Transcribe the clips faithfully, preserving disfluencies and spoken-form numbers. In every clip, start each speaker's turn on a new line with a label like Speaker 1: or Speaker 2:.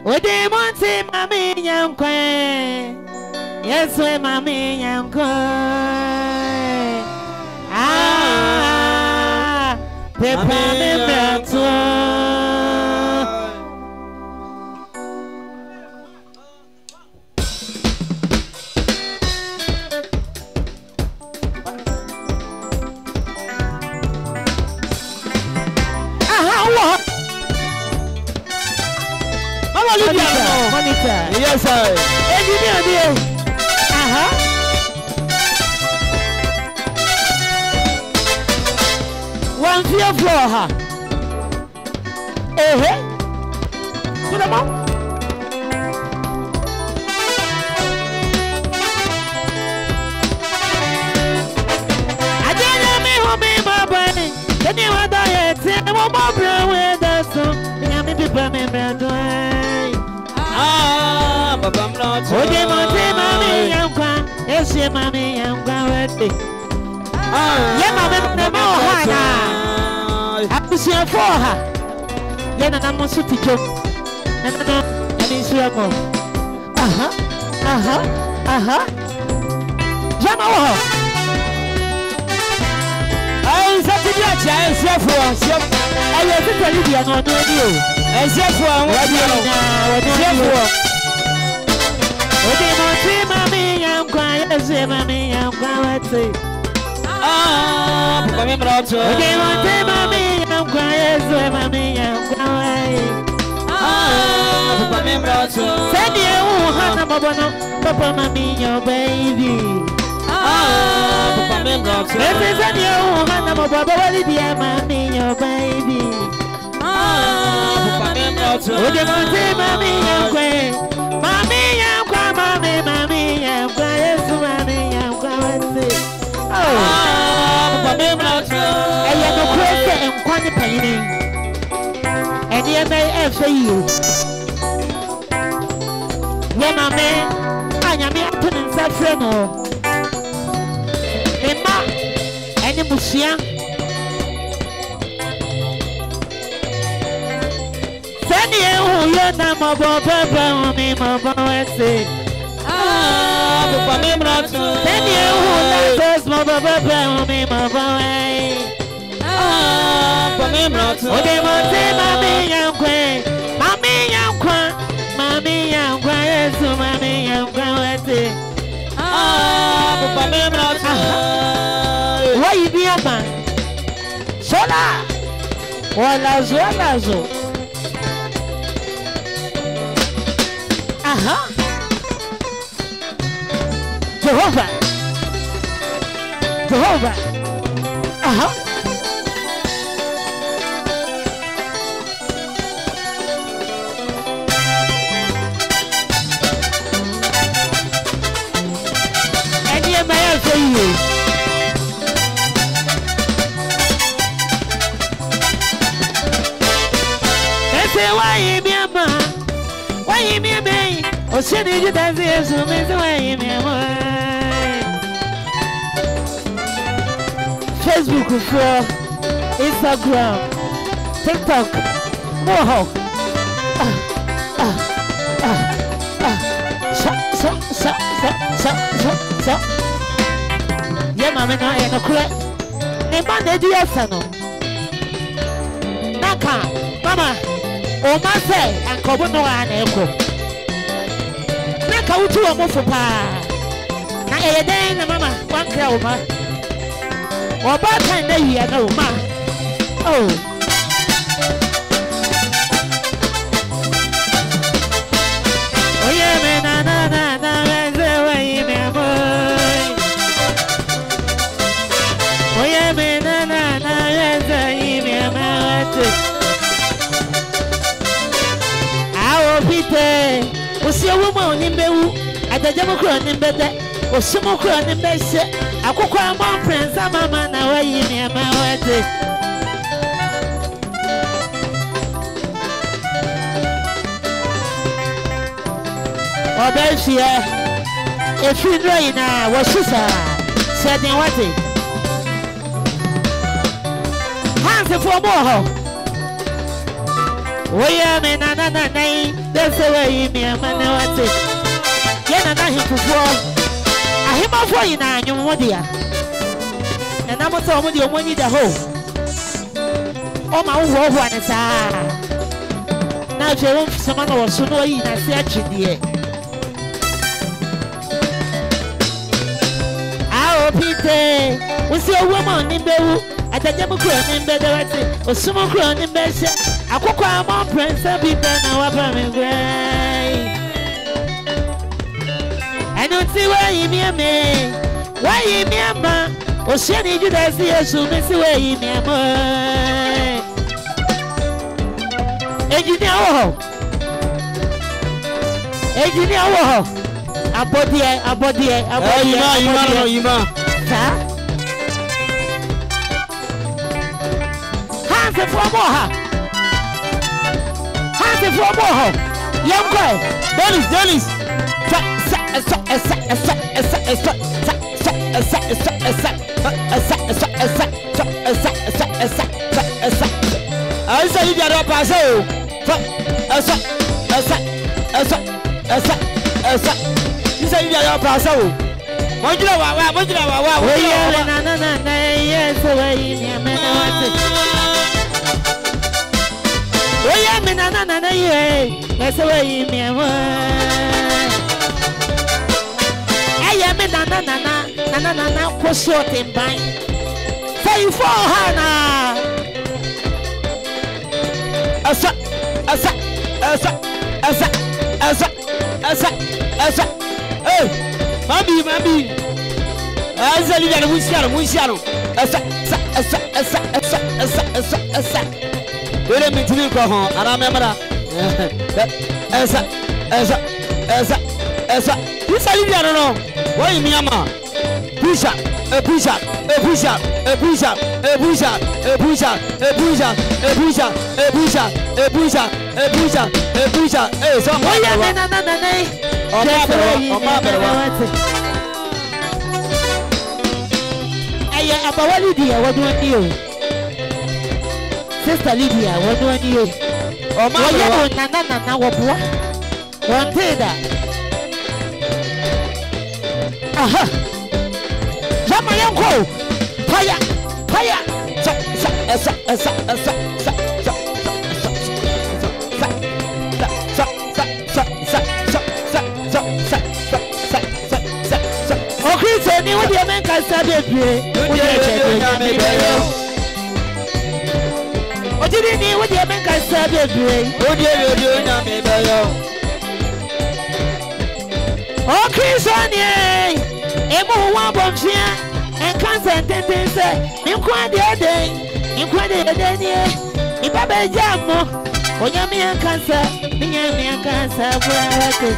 Speaker 1: What they want to mammy young quay. Yes, we mammy young quay. Ah, the mammy Monitor. Yes, sir. Engineer, dear. Uh-huh. One fear floor, huh? Eh, eh. Put them on. I don't know me who be my body. Then you are dying. Say, I'm more brown with the sun. I'm in the burning bed. Ah, but I'm not. Oh, they want to mammy, I'm going. Yes, yeah, mammy, I'm going. Ah, yeah, mammy, I'm going. I was here for her. Then I'm going to joke. And I'm in Sierra. Uh huh, uh huh, uh huh. Jama. I said to you, I said for us. I was to tell you, I'm not doing you. I said for what you know. What do you want to say, mommy? I'm quiet. Say, mommy, I'm quiet. Ah, Papa, me brought you. What do you want to say, mommy? I'm quiet. Say, mommy, I'm quiet. Ah, Papa, me brought you. Send you, Hannah, Papa, Papa, mommy, your baby. Ah, Papa, me brought you. Send you, Hannah, Papa, Lydia, mommy, your baby. Ah, Papa, me brought you. What do you want to say, mommy? I'm quiet. Mommy, I'm quiet. Mommy, mommy, I'm quiet. Mommy, I'm quiet. Oh, Papa, me brought you. I am a crazy and quite painting. And you may ever you. When my man, I am here in Safrano. Emma, and the Musia. Send you, you're not my Papa, me, my boy. Ah, Papa, me brought you. Send you, that's my Papa, me, my boy. Ah, Papa, me brought you. Oh, they want to say, mommy, I'm quiet. Mommy, I'm quiet. Mommy, I'm quiet. So, mommy, I'm quiet. Ah, Papa, me brought you. Why you be a man? Sola. Wala zo, wala zo. Aha. Jehovah. Jehovah. Aha. For you. They say, why you be a man? Why you be a man? Oh, she did you dance here, so why you be a man? Facebook, for Instagram, TikTok, Mohawk. Ah, ah, ah, ah. Sa, sa, sa, sa, sa, sa, sa. Yeah, mamma, no, I am correct. The man, they do yes, no. Naka, Mama, oh, my say, and Kobono and Echo. Naka, who are more for pa. Now, a day, Mamma, one crowd, ma. Or bad time, they hear no, ma. Oh, oh, yeah, man, na, na, na, na, that's the way you may boy. Oh yeah, man, na na na, yes, I am a man. Our people, we see a woman in Bewu at the Democrat in bed, or some more in bed. I could call my friends, I'm a man, I am a man. Oh, there's here. If you know now, what's this? Said in what it? For more. We are men and another name. That's the way me and man what's it. Yen and I him before. I him off for you now, you want dear. And I'm also with you when you the home. Oh, my own one is ah. Now, Jerome, someone was so no in a search in the air. Oh, Peter, we see a woman in Beru at the Democrat in Bedawati or Sumo Crown in Bessia. I could call my prince and be done now up on me. I don't see why you near me. Why you near me? Or send you that see us who miss away in your mind. Engineer, engineer, abodie, abodie, abodie, abodie. Sir? Hands it for more. Hands it for more. Young boy, Dennis, Dennis. I say you got up as well. You say you got up as well. What you know? What you know? What you know? Yes, away in your man. We are men and another year. That's away in your man. I am in another, another, was short in bind. Say for Hannah. Asa, asa, asa, asa, asa, asa, asa. Hey, Mami, Mami. Asa, you got a wishano, wishano. Asa, asa, asa, asa, asa, asa, asa, asa. Wait a minute, you go home, and I remember that. Asa, asa, asa, asa. You say you don't know. Why you mean, Mama? Push up, a push up, a push up, a push up, a push up, a push up, a push up, a push up, a push up, a push up, a push up, a push up. Hey, so why you mean, no, no, no, no. Oh, my brother, oh, my brother. Hey, about Lydia, what do you? Sister Lydia, what do you? Oh, my brother, no, no, no, no, what? One day that. Aha! Jama yanko! Paya! Paya! Sa sa sa sa sa sa sa sa sa. Okay, so ni what you make us say baby? What you need? What you make us say baby? What you do na me bayo? Okay, so ni emo wa bonfia en cancer tendense ni kwa de de ni kwa de de ni ni baba jamo onya mi en cancer mi nya mi en cancer brate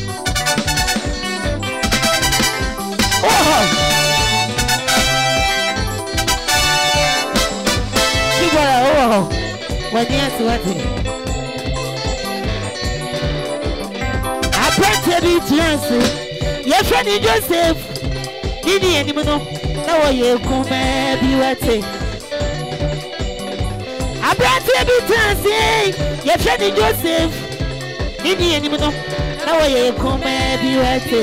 Speaker 1: oh kibara oh wani ati wati apete bi chance ye friend Joseph Didi anymore. Now you come be waiting. I brought you a bit and say, your friend Joseph. Didi anymore. Now you come be waiting.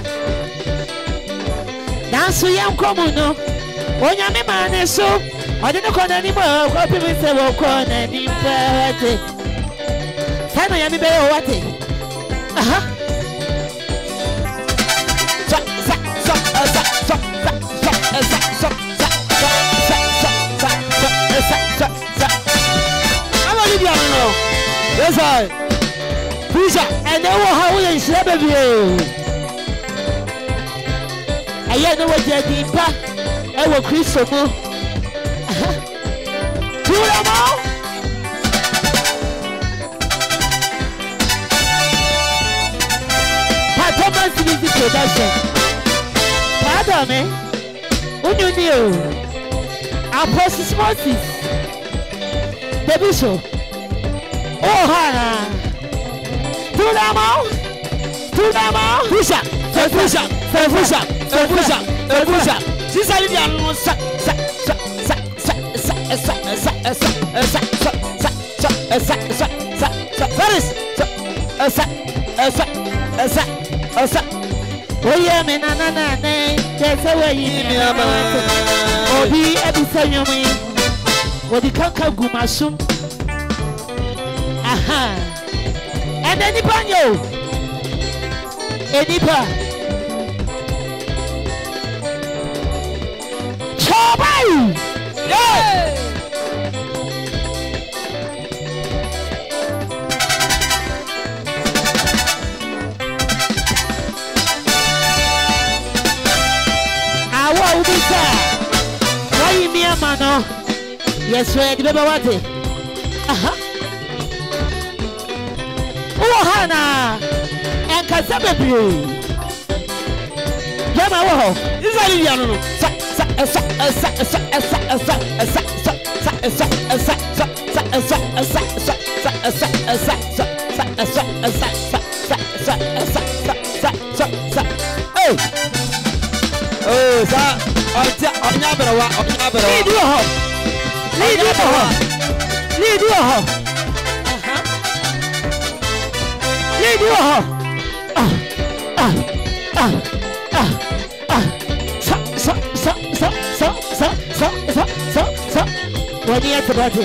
Speaker 1: Dance we am common no. When you man is so, I didn't call anymore. Copy me say, walk on and in party. Time I am be waiting. Aha. Yes, I. Push up, and then what? How will you say, baby? I know what you're doing, pa. I will Chris so more. Do them all. Performance music production. Pardon me. Who you knew? Apostle Moses. The bishop. Oh, Hannah. Do them all. Do them all. Push up. Say push up. Say push up. Say push up. Say push up. She's a Lydia. Sa sa sa sa sa sa sa sa sa sa sa sa. esa esa esa Faris esa esa esa esa oye me na na na ne tese we mi ama obi ebisa nyomi odi kanka gumasum aha and any panyo enipa chobai yeah why me a mano? Yes, we the baby wate. Aha. Oh Hana, and Kasabe. Yama wo. Is that Lydia no? Sa sa sa sa sa sa sa sa sa sa sa sa hey. Oh, sa onya onya berawa onya berawa. Lydia ho. Lydia ho. Lydia ho. Aha. Lydia ho. Ah ah ah ah ah. Sa sa sa sa sa sa sa sa sa sa. Wani ya tabate.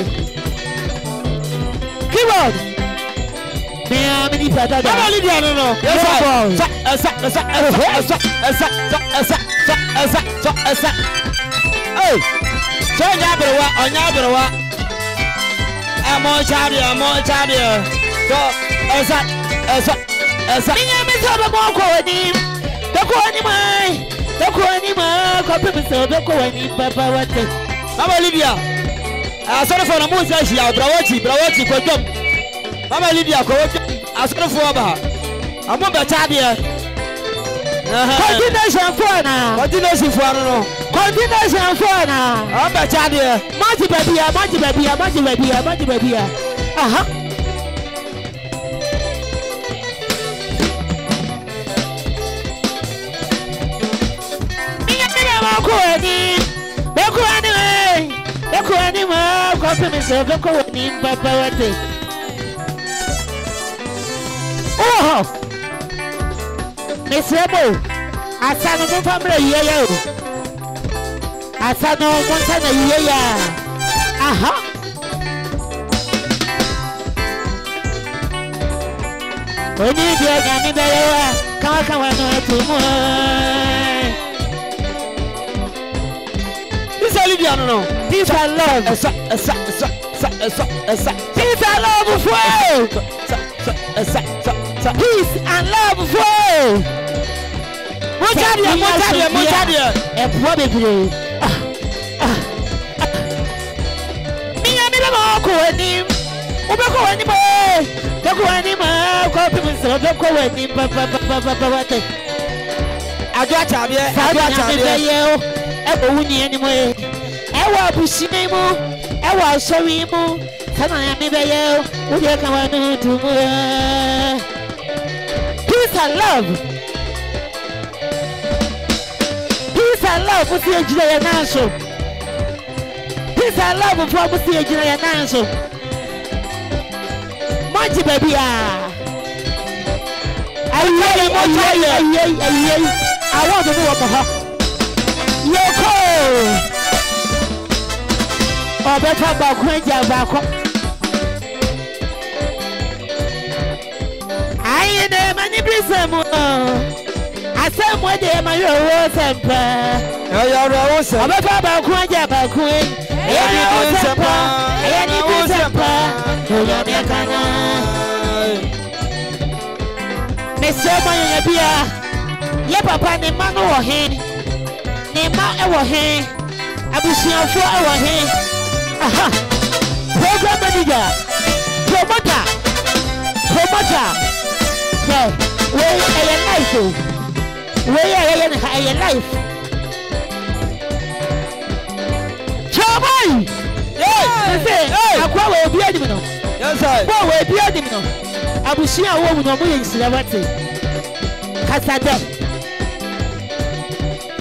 Speaker 1: Keyboard. Me amini pada da. Baba Lydia no no. Yes sir. Sa sa sa sa sa sa sa. Asa so asa hey so nyabrewa onyabrewa amo chari amo chari so asa asa asa minya mi so be mo ko ni be ko ni mai be ko ni ma ko pe so be ko ni papa wate Mama Lydia asore fo na mo se hia brawachi brawachi ko dom Mama Lydia ko asore fo ba amo be chari continuation for now. Continuation for now. Continuation for now. I'm a child here. Monty baby, Monty baby, Monty baby, Monty baby. Uh-huh. Mia Mia Macoani. Beko anyway. Beko anyway. Copy myself. Beko in Papa. Oh! Miss Remo, Asano no family yellow. Asano Montana yellow. Aha. When you get any better, come come on to more. This is Lydia, no. This I love. A sa a sa a sa a sa a sa. This I love for. Peace and love for. Mochadia, mochadia, mochadia. E probably. Mia mi ba ko ani. O ba ko ani mo. Ba ko ani ma ko pe mi so ba ko ani pa pa pa pa pa wate. Adu achabe, adu achabe. E bo wuni ani mo e. E wa bushi ni mo. E wa sori mo. Sana ya mi be ye. O de kan wa no tu mo. Peace and love. Peace and love for the Jaya Nansho. Peace and love for the Jaya Nansho. Monty baby, I want to know what the heck. Yoko! Or better about Quenja Bako. I am many blessings. I said, what day am I your rose and prayer? Your rose, I'm about Quenja Baku. Any rose and prayer, any rose and prayer. Mister Maya, your papa, the man over here, the man over here, I will see you for our hand. Aha, program manager, promoter, promoter. Yeah, where are your life? Where are your life? Chomai! Hey! Hey! Akwa we obi adim no. Yes sir. Kwa we obi adim no. Abusia wo mu no mo yensira wate. Kasade.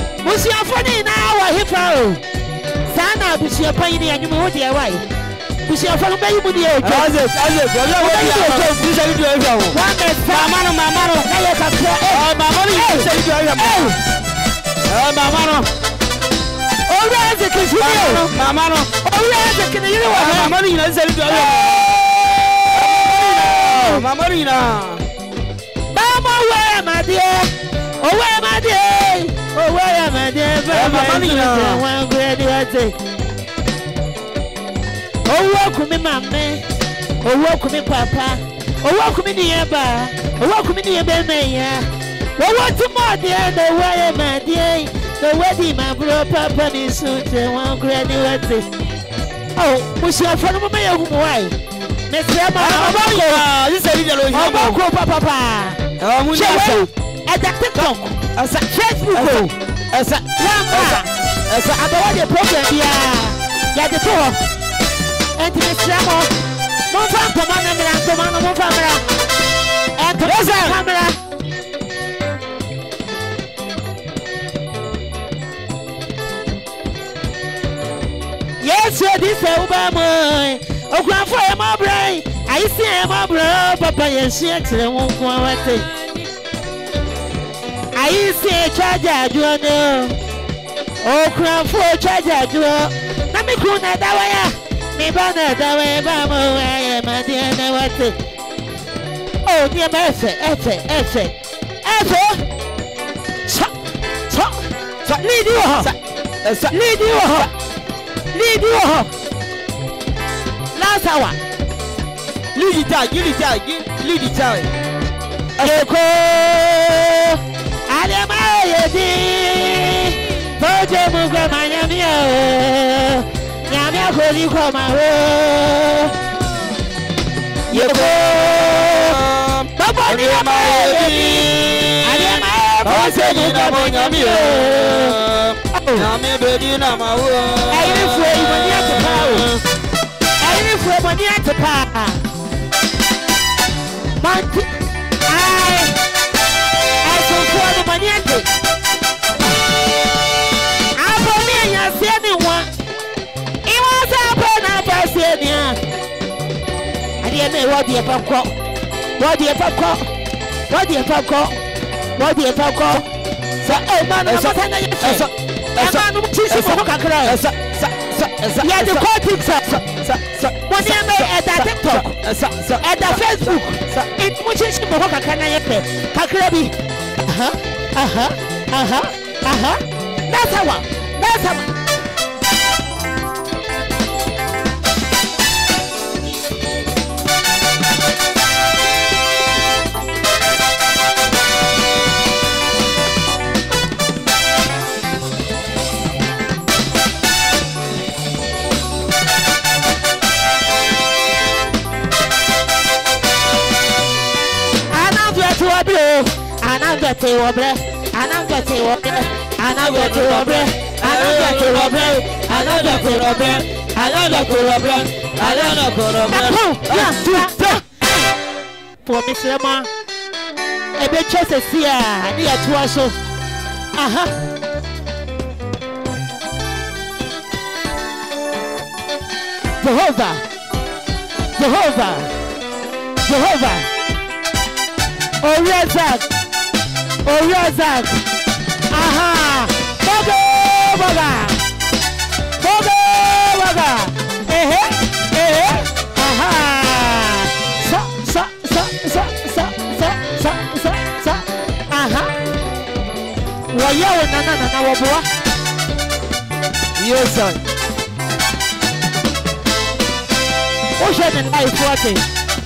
Speaker 1: Musia foni na wa hifa o. Sana abusia pan ni anyum ho de wai. Bushia from Baby.
Speaker 2: As it, as it, you said you are one man, Mamma, oh, Mamma, you said you are oh, Mamma. Oh, that's a kiss, Mamma. Oh, that's a kiss, you know what? Mamma, you said you are Mamma. Mama, where, my dear? Oh, where, my dear? Oh, where, my dear? Mamma, one great. Oh, welcome me, mamma. Oh, welcome me, papa. Oh, welcome me, nearby. Oh, welcome me, nearby, man. Well, what tomorrow, dear? The way, my dear. The wedding, my bro, papa, is soon to one graduate. Oh, we shall follow my own way. Mister Emma, you said you are papa. Oh, we shall at the TikTok as a Facebook as a as a Adowa program. Yeah, yeah, the two. And Mister Emma, no fun, come on, and come on, no camera. And to camera. Yes, sir, this is Obama. Oh, grandfather, my brain. I see my bro, Papa, and she actually won't go away. I see a charger, you know. Oh, grandfather, charger, you know. Let me go that way. Me banner that way, Bama, I am a dear, no what. Oh, dear Mercy, Effie, Effie, Effie. Chop, chop, chop, lead you up, lead you up, lead you up. Last hour. Lydia, Lydia, Lydia. Eko, Ademaye, Poje Muga Manyamia, Yamia Koli Komaro. Eko, Papa Ademaye, Ademaye, Poje Muga Manyamia. Yamia Bedina Mawo. I live for you when you have to power. For money at the pa. Monty, I, I so for the money at it. I for me and you see anyone. It was a pen up as I didn't know what the popcorn. What the popcorn? What the popcorn? What the popcorn? So, oh man, I'm not going to say. I'm not going to say. Yeah, the court sir. When you make at that TikTok, at the Facebook, it pushes you more can I pay? Kakrabi. Uh huh, uh huh, uh huh, uh huh. That's how. That's how. And I'm getting wobbly, and I'm getting wobbly, and I'm getting wobbly, and I'm getting wobbly, and I'm getting wobbly, and I'm getting wobbly, and I'm getting wobbly. For Miss Emma, a bit just a seer, near to us. Aha. Jehovah, Jehovah, Jehovah. Oh, Razak. Oh, Razak. Aha. Bogo, boga. Bogo, boga. Eh, eh, eh. Aha. Sa, sa, sa, sa, sa, sa, sa, sa, sa. Aha. Waya wa nana nana wabua. Yes, sir. Ocean and life working.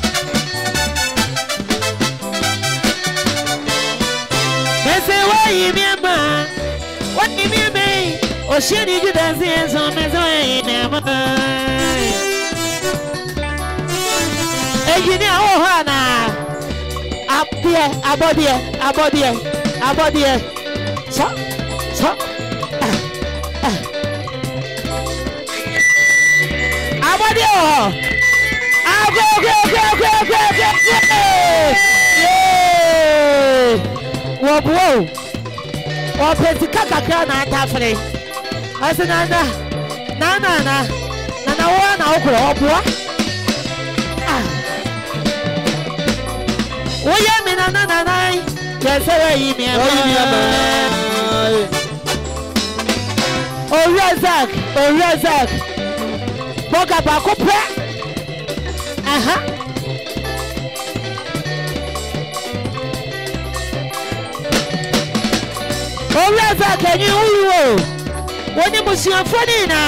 Speaker 2: Say why you remember? What you mean? Oh, she did you dance in some way, never. Hey, you know, oh, Hannah. Up there, about there, about there, about there. So, so. About there. I'll go, go, go, go, go, go, go. Yeah. Whoa, whoa. Oh, Pentica Cana, Taffy. I said, Nana, Nana, Nana, na wa na okro oboa oya me na na na yesere yi me o Razak o Razak boga ba ko pre aha o Razak enyi uwo woni musiafoni na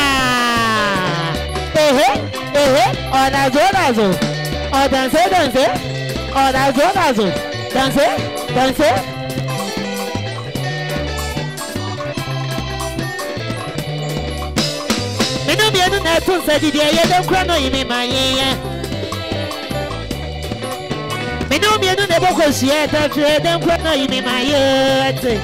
Speaker 2: ehe ehe onazo onazo o danse danse onazo onazo danse danse minu bienu na tun se didi eye dem kra no yimi maye minu bienu na boko sie ta tre dem kra no yimi maye ate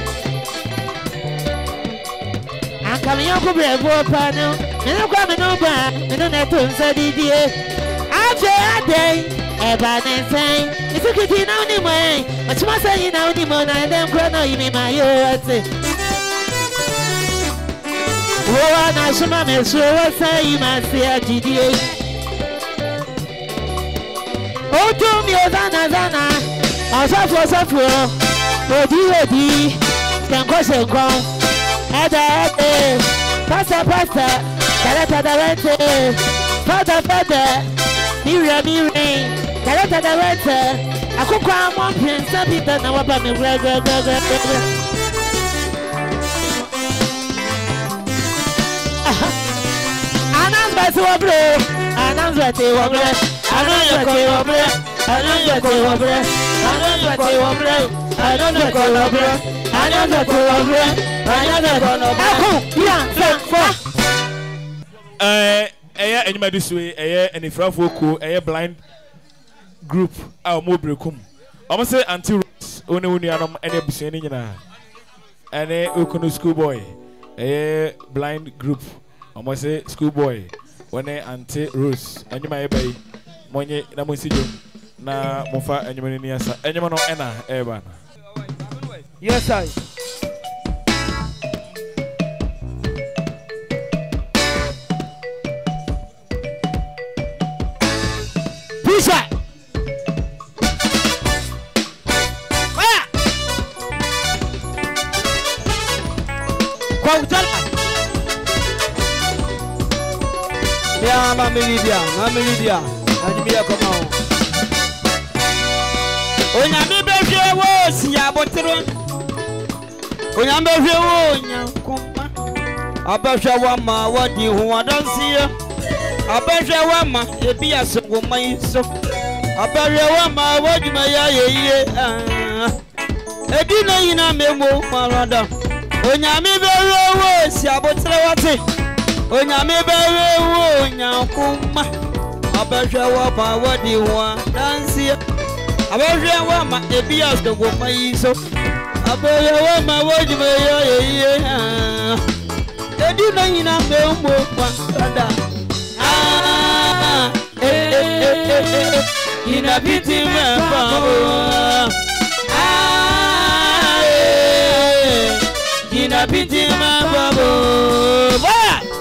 Speaker 2: akami yanko brevo pa no minu kwa minu ba minu na tun se didi aje ade eba nensen isikiti na uni mai machima se na uni mo na dem kra no yimi maye ate Woa na shima me shura sai masia jidie Otu mi ozana zana Asafu asafu Odi odi Kenko senko Ede ede Pasta pasta Kaleta da wente Fada fada Mire mire Kaleta da wente Akukwa amon piensa pita na wapa mi gre gre gre gre gre Ananzwete wobre, ananzwete wobre, ananzwete wobre, ananzwete wobre, ananzwete wobre, ananzwete wobre, ananzwete wobre, ananzwete wobre. Aku, ya, fa, fa.
Speaker 3: Eh, eh, Enegytic suwe, eh, enifrafo ko, eh, blind group, a mo brekum. Omo say anti Rose, one one anom ene buseni nyina. Ene okono school boy, eh, blind group. Omo say school boy when Auntie Rose anyuma ebai monye na monsijo na mofa anyuma ni asa anyuma no ena eba
Speaker 1: yes I Pusha Waya Kwa utala Yeah, Mama Lydia, Mama Lydia, and me come on. Onyame behwe wo si abotire. Onyame behwe wo nyankoma. Abehwe wa ma wadi hu adansie. Abehwe wa ma ebi asogoma yiso. Abehwe wa ma wadi ma ya yeye. Ebi na yina memo marada. Onyame behwe wo si abotire wate. Onyame bewe wo nyankuma abehwe wo ba wadi ho dansia abehwe wo ma ebi asdogo mayiso abehwe wo ma wodi me yo ye edi na yina me mbo kwa dada ah eh eh eh yina biti me pa ah eh yina biti me pa bo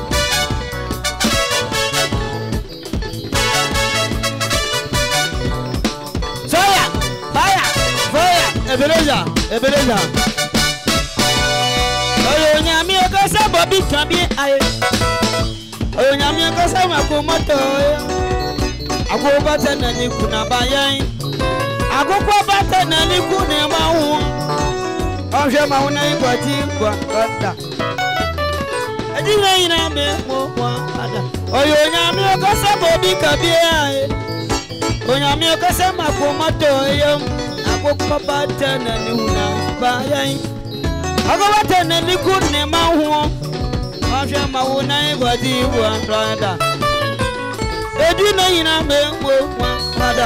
Speaker 1: Ebeleza, ebeleza. Oyo nyami okasa bobi kambi aye. Oyo nyami okasa makomoto. Ago bata na ni kuna bayan. Ago kwa bata na ni kuna mawu. Onje mawu na iboti kwa kota. Adina ina me mo kwa ada. Oyo nyami okasa bobi kambi aye. Oyo nyami okasa makomoto yo. Bata na ni una bayan ago bata na ni kunne ma ho afia ma wo na ibodi wa brada edu na yina me wo mada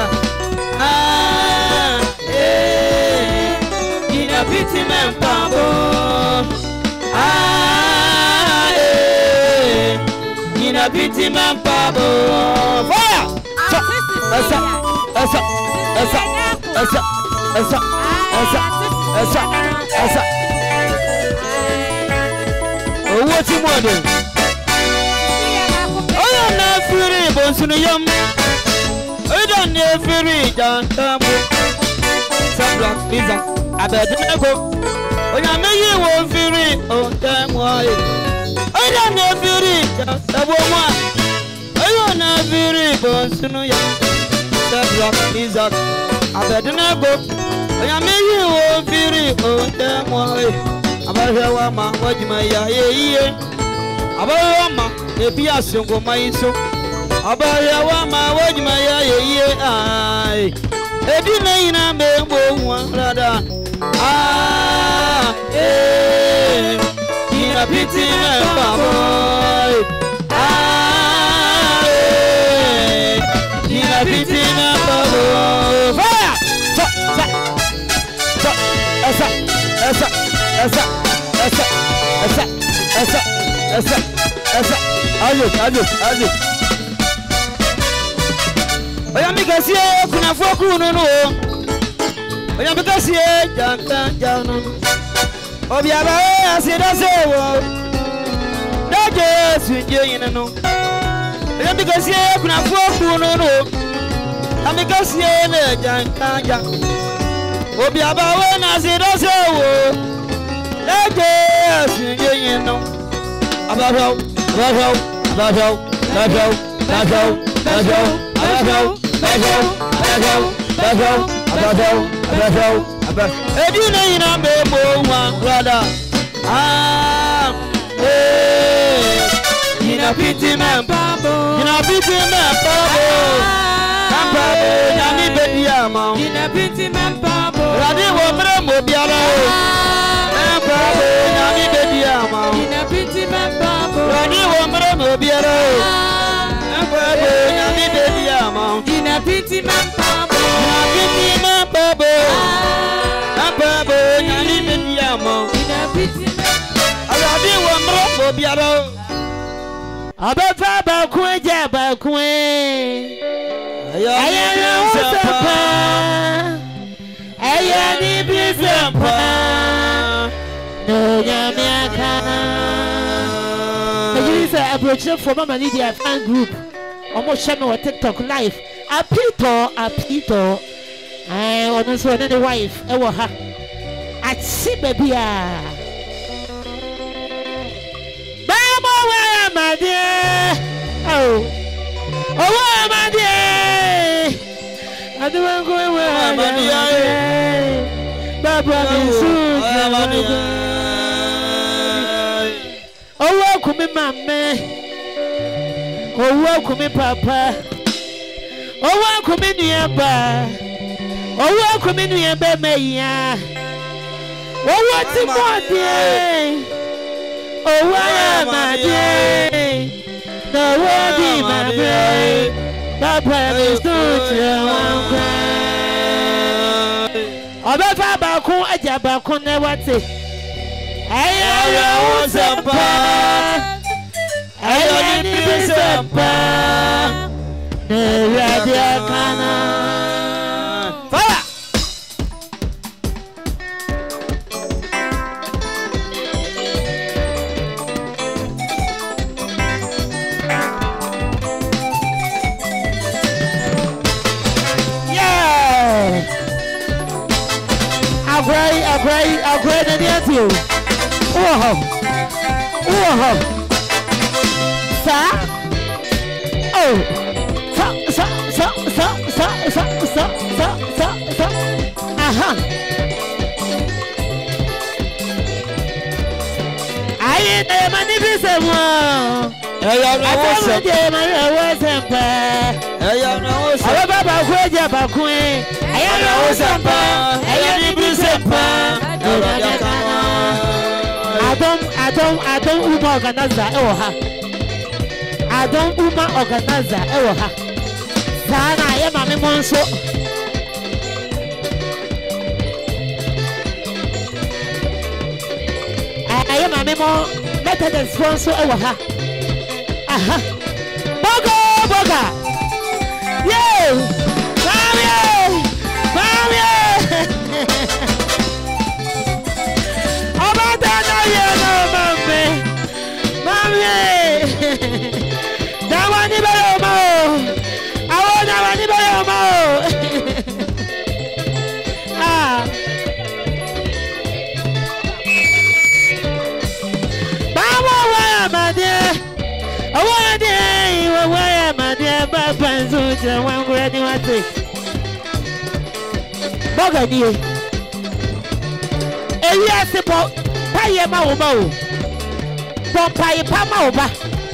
Speaker 1: ah eh yina biti me pabo ah eh yina biti me pabo fire asa asa asa asa Asa, asa, asa, asa. Oh, what's your mother? Oh, I'm not free.
Speaker 2: Bonsunayam. I don't know very down Tambo. Some black visa. I better go. When I may you won't feel it on time. Why? I don't know very down Taboma. I don't know very Bonsunayam. Some black visa. I better go. When I may you won't feel it on time. Why? About her, ma, what you may hear. About ma, a piasso, my so. About your ma, what you may hear. I. A delay in a member one rather. Ah, eh, in a pity, boy. Ah, eh, in a pity, boy. Fire! Stop, stop, stop, Asa, Asa, Asa, Asa, Asa, Asa, Asa, Asa, Alo, Alo, Alo. Oya mi kasi e kuna foku no no. Oya mi kasi e janta jano. Obi aba e asida se wo. Daje sunje yin no. Oya mi kasi e kuna foku no no. Ami kasi e ne janta ja. Obi aba we na asida se wo. Daje sunje yin no. Aba ho, aba ho, aba ho, aba ho, aba ho, aba ho, aba ho. Bago, bago, bago, bago, bago, bago. Edina ina memo one brother. Ah, eh. Ina piti man pabo. Ina piti man pabo. Pabo, nani bedi ama. Ina piti man pabo. Radi wo mre mo biara. Pabo, nani bedi ama. Ina piti man pabo. Radi wo mre mo biara. Pabo, nani bedi ama. Ina piti man pabo. Ina piti man pabo. Pabo, nani bedi ama. Ina piti man. Radi wo mre mo biara. Abefa ba kueja ba kue. Ayana usapa. Ayani bisempa. No nyamiaka. You say approach for Mama Lydia fan group. Almost share me on TikTok live. APUUTOO, APUUTOO. I want to know the wife. I will have. At see baby. My dear, oh, oh, where my dear? I don't want to go where my dear. Baba is soon. Oh, welcome me, mamma. Oh, welcome me, papa. Oh, welcome me, nearby. Oh, welcome me, nearby, me. Oh, what's the more, oh, why am I dear? No way be my brain. Papa is not your one cry. Obefa bakun aja bakun ne wate. Ayo yo sempa. Ayo ni bi sempa. Ne radia kana. Fire! Agray, agray, agray na niya tiyo. Wow! Wow! Sa? Oh! Sa, sa, sa, sa, sa, sa, sa, sa, sa, sa. Aha! Aye, na manibisa mo. Eya na wose. Aye, na wose mpa. Eya na wose. Awa baba kweja bakwe. Eya na wose mpa. Eya ni bisempa. Adam, Adam, Adam uma organizer ewo ha. Adam uma organizer ewo ha. Sana ye mame monso. Aye mame mo method sponsor ewo ha. Aha. Boga, boga. Yay! Mami! Mami! Obadana ye no mami. Mami! Dawani belo mo. Baba Zuja, one ready one thing. Bogany. A yes, about Payama Obo. Pompay Pama Oba.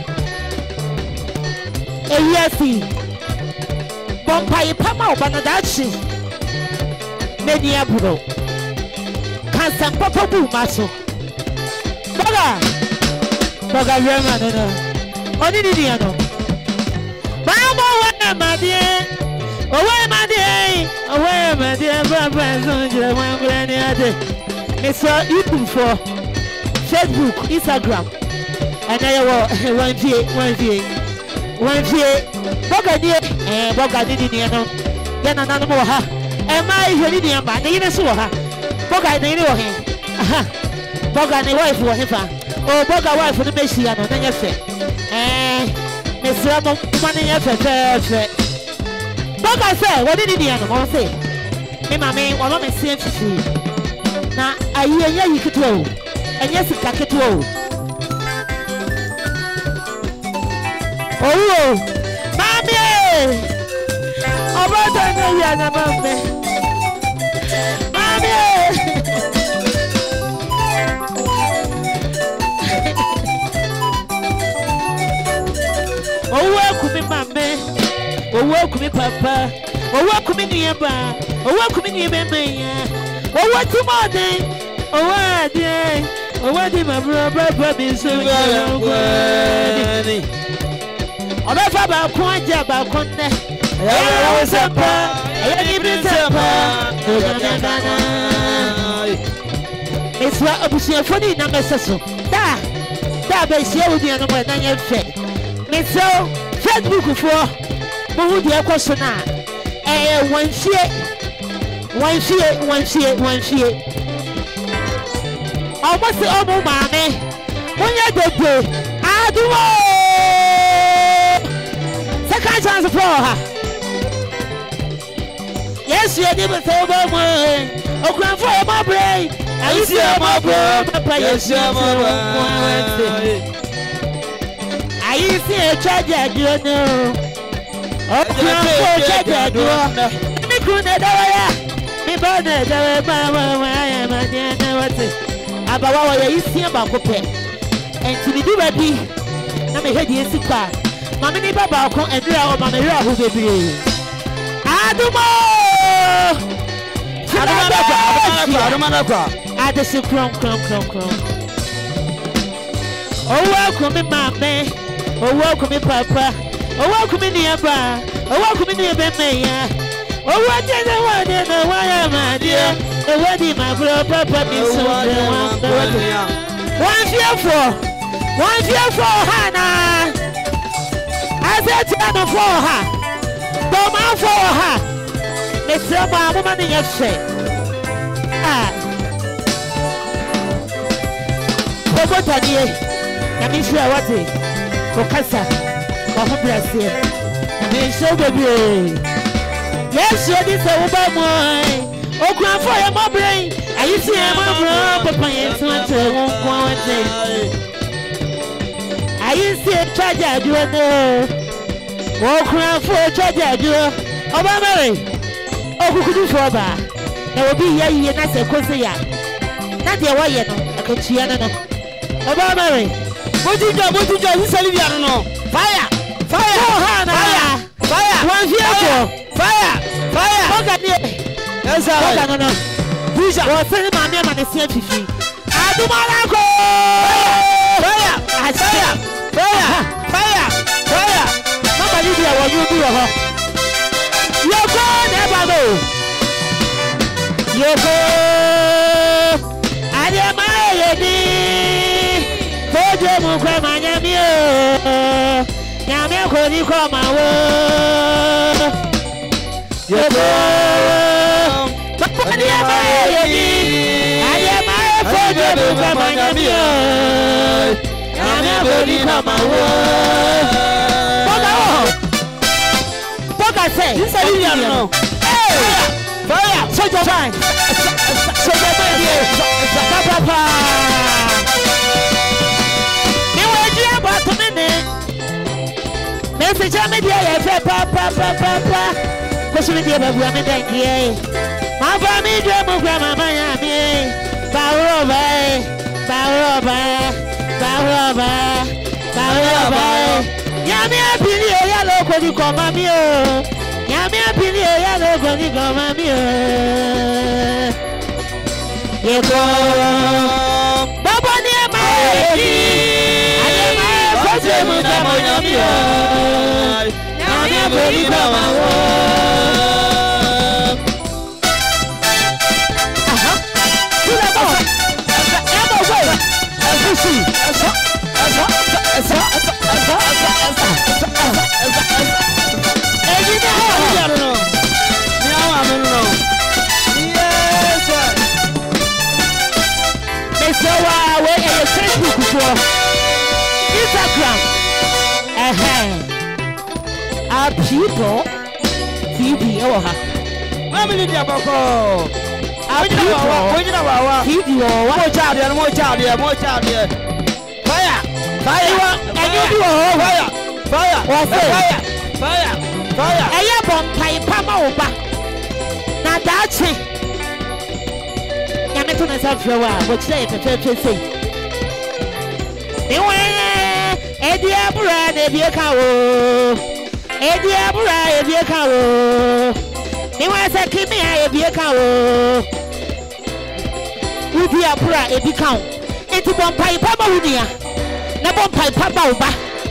Speaker 2: A yes, Pompay Pama Oba Nadachi. Many Abro. Can some Papa Bumaso. Boga. Boga Rema, no. Only Diano. Mama, where my dear? Away, my dear. Away, my dear. Baba, one granny. Mister Eaton for Facebook, Instagram. And I will one V, one V, one V. Boga dear, and Boga Didiano. Then another more. Am I really the amber? They didn't saw her. Boga, they know him. Aha. Boga, the wife for him. Oh, Boga, wife for the Messiano. Then you say, eh. Mister Money Effort. Boga say, what did the animal say? Me, my man, one of my same to see. Now, I hear you could roll, and yes, it can get roll. Oh, Mammy! Oh, what I know you are about me. Mammy! Oh, welcome me, Mammy. Oh, welcome me, Papa. Oh, welcome me, Niaba. Oh, welcome me, Niaba. Oh, what tomorrow? Oh, what day? Oh, what did my brother be so good? Oh, my father, quite about Conde. I was a pa, I didn't say, it's what I was here for the number so. Da, da, by Shelby and my nine fed. Miss so, Facebook for who the question. Eh, one shit. One shit, one shit, one shit. I must say, oh, mommy, when you're the day, Adowa. Second chance for her. Yes, you didn't say, oh, my, oh, grandfather, my brain. I see my brain, Papa, yes, your mother. I see a charger, you know. Oh, grandfather, charger, you know. Me couldn't have. Me brother, the Mama, I am a dear. About what you see about Cope. And to be do ready, I'm a head yes, car. Mamma Baba and Ria, Mamma Ria, who will be. Adowa! I just say, crum, crum, crum, crum. Oh, welcome me, Mamma. Oh, welcome me, Papa. Oh, welcome me, Niaba. Oh, welcome me, Niaba. Oh, what is the one in the wire, my dear? The wedding, my brother, Papa, is so one fear for one fear for Hannah. I said, Channel for her, Dormaa for her. Mister Woman in your shape. Ah, Bobotani, Kamisha, what is Bocassa, Bahabrasi, and then show baby. Yes, you did so about mine. Oh, grandfather, my brain. I used to have my brother, Papa, and so on. I used to charge a duo. Oh, grandfather, charge a duo. Oh, my Mary. Oh, who could do for that? There will be here, and I said, Cosia. Not the way, I could see another. Oh, my Mary. What did you do? What did you do? I don't know. Fire! Fire! Fire! Fire! One vehicle! Fire! Fire! Look at me! Yes, sir. Look at me! Who's that? What's the man name on the C F P? Adowa! Fire! Fire! Fire! Fire! Fire! Nobody there will you do her. You go, never know. You go. I am my lady. For the Muka Manamio. Yamia could you come out? You go. I am my lady. I am my for the Muka Manamio. Yamia could you come out? I say, this is Lydia. No. Hey, fire! So your mind, so your mind, papa. You will do about a minute. Message I made here, pa pa pa pa. Kosu mi di babu ami denkie. Ma ba mi dwe mo kwa mama ya mi. Baroba, baroba, baroba, baroba. Yami apili o ya lo ko di ko mami o. Yami apili o ya lo ko di ko mami o. Yeko. Baba ni ma edi. Ade ma ko se mu ka mo yami o. Yami apili ko ma o. Aha. Tula ba. Eba we. Efusi. Esa. Esa. Esa. Esa. Esa. Egi na ha ya no. Ni awa me no. Yes. Mese wa we e Facebook for Instagram. Eh eh. APUUTOO T V o ha. Mami Lydia boko. APUUTOO. Ojina wa wa. T V o wa. Mo cha de, mo cha de, mo cha de. Fire. Fire. Eni bi wo fire. Fire. Fire. Fire. Fire. Eya bon pai pa ma oba. Na dachi. Ya me to na sa fwa wa, wo chire pe pe pe sei. Ni we edi abura na bi ka wo. Edi abura e bi ka wo. Ni we se kimi e bi ka wo. Udi abura e bi ka wo. Enti bon pai pa ma wunia. Na bon pai pa ba oba.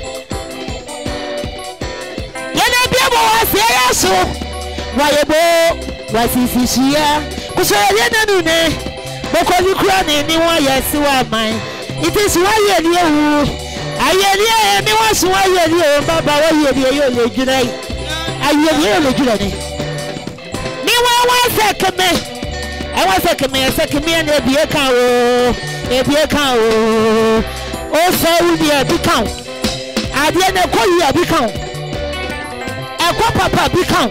Speaker 2: Yana bi abo wa se ya so. Wa yebo wa sisi shia. Kuso ye na nu ne. Boko ni kura ni ni wa yesi wa man. It is why ye ni ewu. Aye ni e mi wa so wa ye ni o baba wa ye ni yo le jura yi. Aye ni yo le jura ni. Ni wa wa se keme. I wa se keme se keme na bi e kan o. E bi e kan o. O so wu ni e bi kan. Ade na ko yi e bi kan. E ko papa bi kan.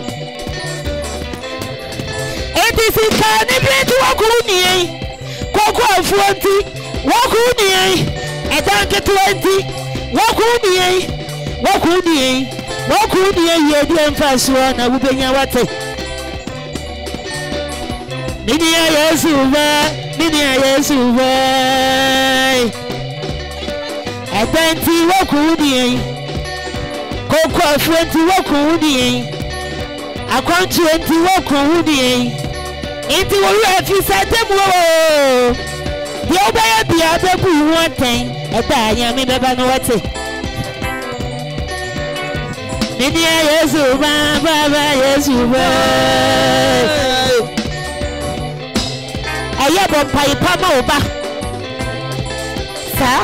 Speaker 2: It is in can be to walk on me. Coco forty, walk on me. A donkey twenty, walk on me. Walk on me. Walk on me. You didn't pass one. I will be your water. Minia Yesuva, Minia Yesuva. A twenty, walk on me. Coco forty, walk on me. I can't twenty, walk on me. Into a few seconds, the obey be able to one thing. A time, I never know what it. Maybe I yes, you Baba, yes, you were. I have a pipe over. Sir,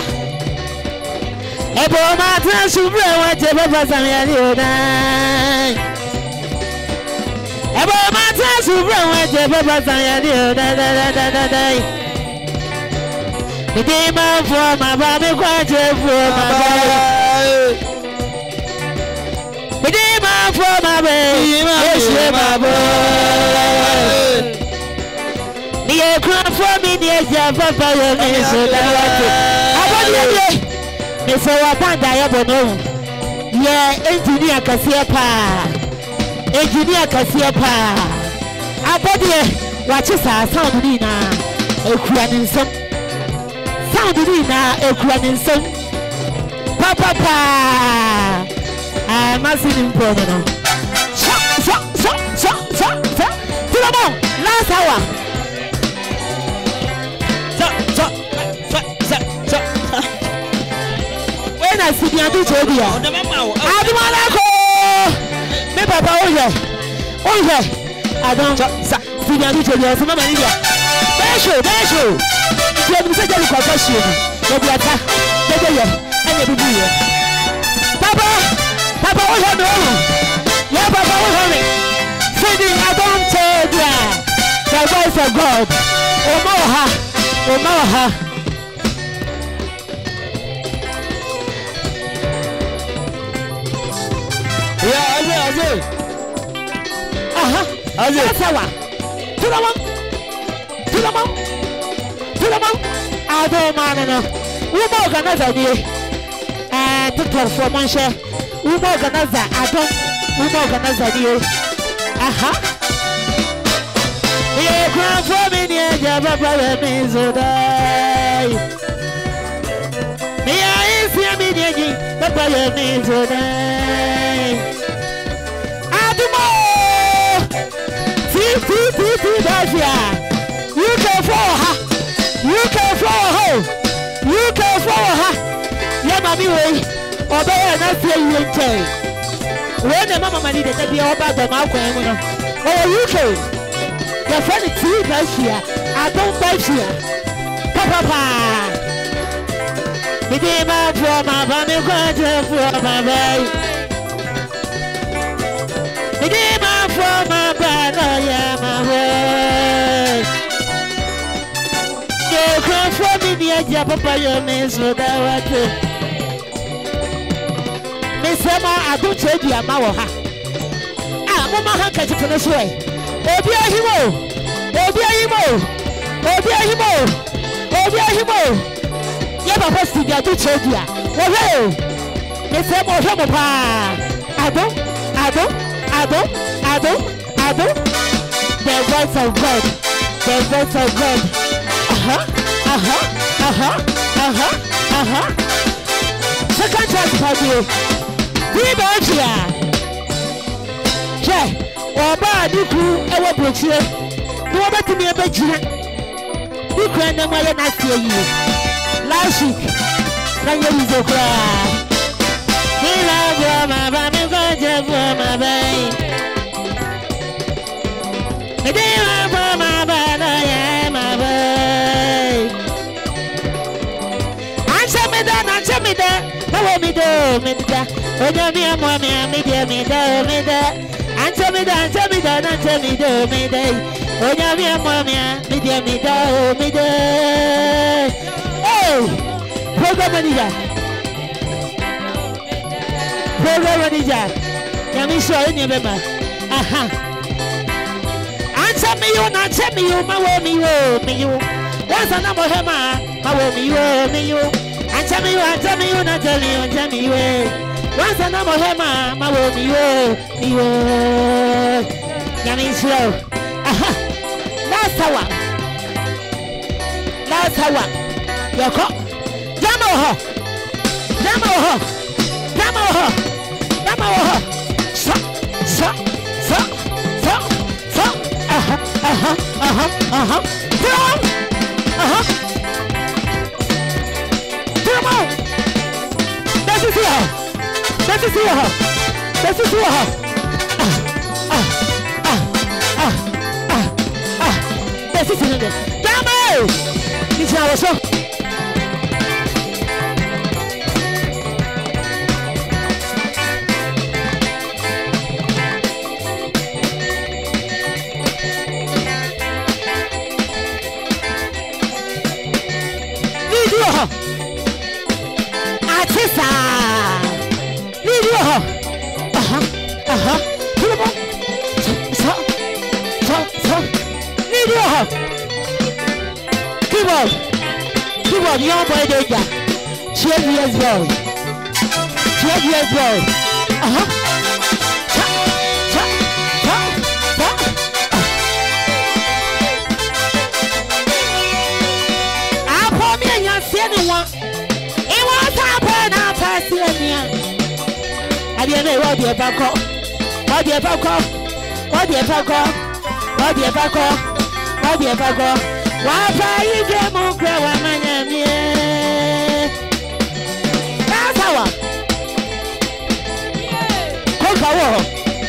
Speaker 2: a bomb, I should bring whatever was on your Ebo mata subra wete baba sanya da da da da da da. Bidi ma for ma ba me kwaje for ma ba. Bidi ma for ma be. Yes ma ba. Ni e kwa for mi ni e ja papa yo ni so da wate. Abodi ye. Me so wa banda ye bono. Ye engineer kase pa. Engineer kasia pa abode wachi sa sound ni na ekura ni nsem sound ni na ekura ni nsem pa pa pa ah masini mpono no so so so so so so tilamo last hour so so so so so when I see you do jobia adumala ko me papa oye oye I don't see the other children so mama Lydia besho besho you be say you confess you you be ata dey dey and you be here papa papa oye no yeah papa oye me say I don't tell you the voice of God o ma ha o ma ha yeah aze aze aha aze sawa tulama tulama tulama Adowa no we mo organize dey eh to performance we mo organize Adowa Umo organizer you. Aha. Yeah, grand for me, yeah, Jabba, brother, me so die. Me, I see a million, but brother, me so die. Adumo! See, see, see, see, that's ya. You can follow her. You can follow her. You can follow her. Yeah, mommy, way. Obey and not say you in chain. When the mama needed to be all about the mouth, oh, you can. Your friend is too nice here. I don't buy here. Papa, the game out for my family, for my baby. The game out for my brother, yeah, my way. You come from India, Papa, you miss what I want. Miss Emma, I don't take your mouth. Ah, Mamma, how can you finish way? Obia himo, Obia himo, Obia himo, Obia himo. Yaba posti dia tu chedia. Ohe, Miss Emma, Ohe pa. Ado, Ado, Ado, Ado, Ado. The voice of God, the voice of God. Uh-huh, uh-huh, uh-huh, uh-huh, uh-huh. Second chance for you. Be back here. Che, Oba Duku, ewa brochie. No one to me a bedroom. You can't know why you're not here. Last week, when you was a cry. He loved my baby, God, my baby. He did love my baby, yeah, my baby. Answer me that, answer me that. Follow me there, me there. Oh, me, I'm me, me there, me there, me there. Answer me that, answer me that, answer me there, me there. Oh, me, I'm me, me there, me there, me there. Hey, program manager, program manager. Let me show you, remember. Aha. Answer me, you, answer me, you, my way, me, you, me, you. What's the number, Hema? My way, me, you, me, you. Answer me, you, answer me, you, answer me, you, answer me, you. What's the number, Hema? My way, me, you, me, you. Let me slow. Aha. That's how I. That's how I. Your cock. Damo her. Damo her. Damo her. Damo her. So, so, so, so, so. Uh-huh, uh-huh, uh-huh, uh-huh. Come on. Uh-huh. Come on. Let's see her. Let's see her. Let's see her. Ah, ah, ah, ah, ah, ah. Let's see her. Damo. It's our show. Atisa. Video. Aha. Aha. Come on. So. So. So. Video. Keyboard. Keyboard. Young boy danger. Check yes boy. Check yes boy. Aha. Cha. Cha. Cha. Cha. Ah, pour me and see anyone. I didn't know what the back up, what the back up, what the back up, what the back up, what the back up. Why you get more crap? My name, that's how I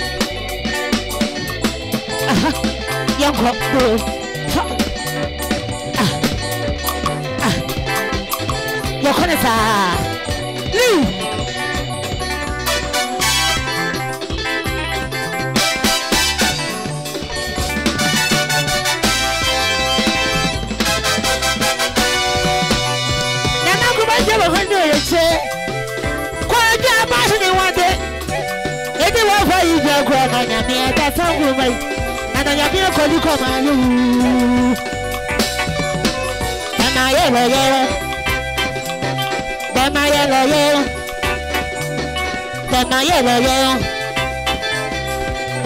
Speaker 2: young couple, your connoisseur, leave. That's how we make. And I have been a colleague of mine. And I am a yellow. Then I am a yellow. Then I am a yellow.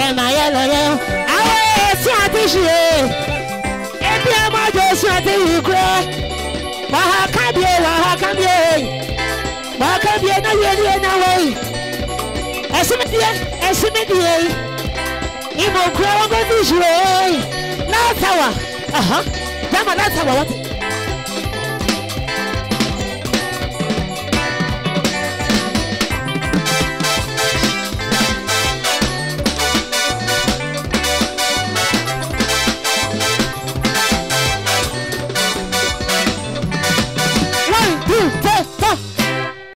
Speaker 2: Bema yellow yellow. Awe siatishi. Ebi amajo siati ukre. Maha kabie, maha kabie. Maha kabie na yeli na way. Esimidie, esimidie. Imo ukre wango visuwe. Na tawa. Aha. Bema na tawa what?